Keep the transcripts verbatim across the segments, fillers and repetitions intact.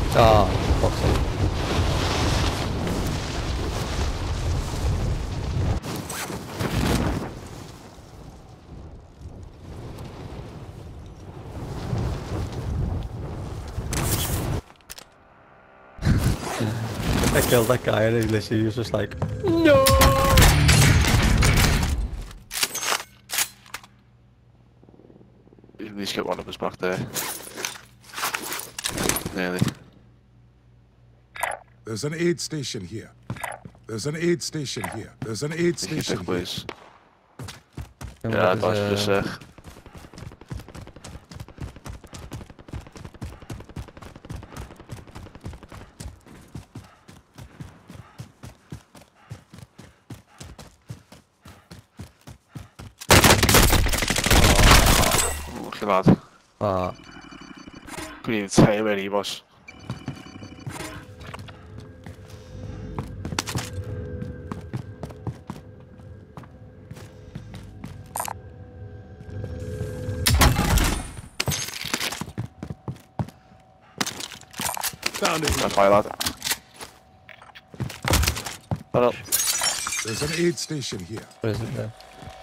Oh, fuck's sake. I killed that guy and he literally was just like, no! At least get one of us back there. Nearly. There's an aid station here. There's an aid station here. There's an aid station here. Please. And Yeah, what that's is, just uh, sick. Oh, look at that. Ah, Couldn't even tell where he was. Found it. That's why, lad. Well, There's an aid station here. what is it there?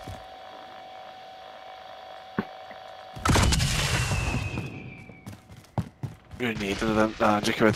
you need them. Uh, Jacob.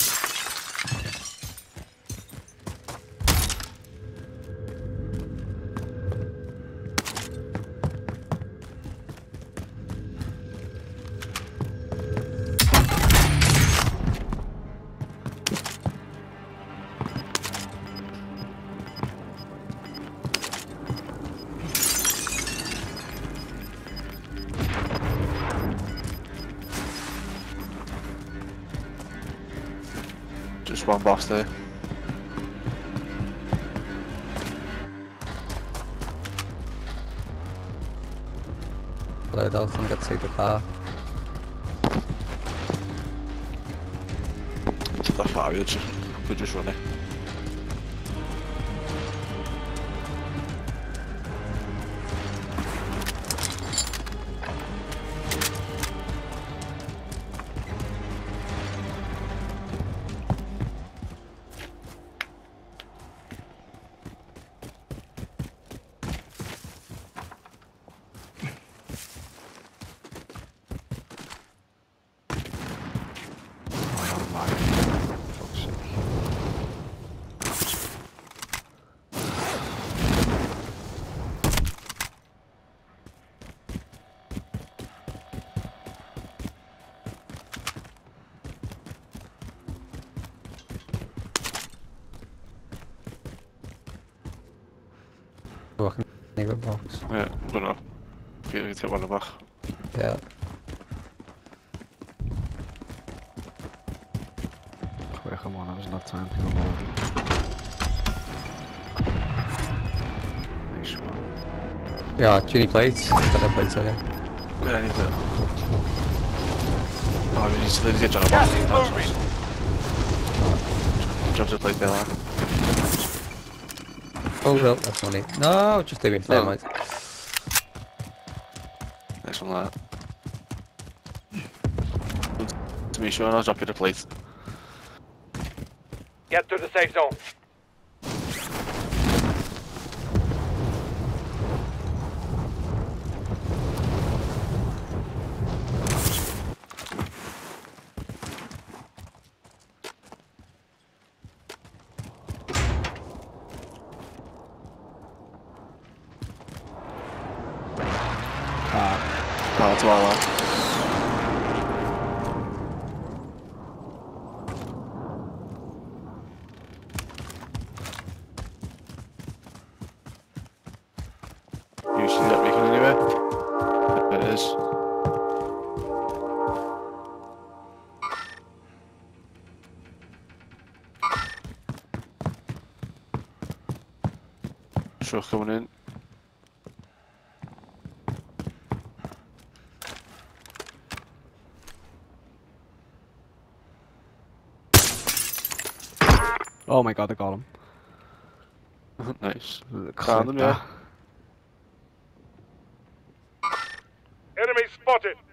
Just one boss there. Load out and get to take the car. It's that far, we just, we just run it. Walking neighbor box. Yeah, I don't know. You can take one of them back. Yeah. Quick, come on, there's enough time to go over. Nice one. Yeah, Ginny plates. Got their plates here. Yeah, I need to. Oh, we need to, we need to get John a Gas box. is moving. Jump to the plate there, lad. Oh no, that's money. No, just leave it there, Oh. mate. Next one, lad. To me, sure, I'll drop you the plate. Get to the safe zone. Oh, that's all, lad. You see that beacon anywhere? There it is. Truck coming in. Oh my god, I got him. Nice. Looks Found like him, yeah. that. Enemy spotted.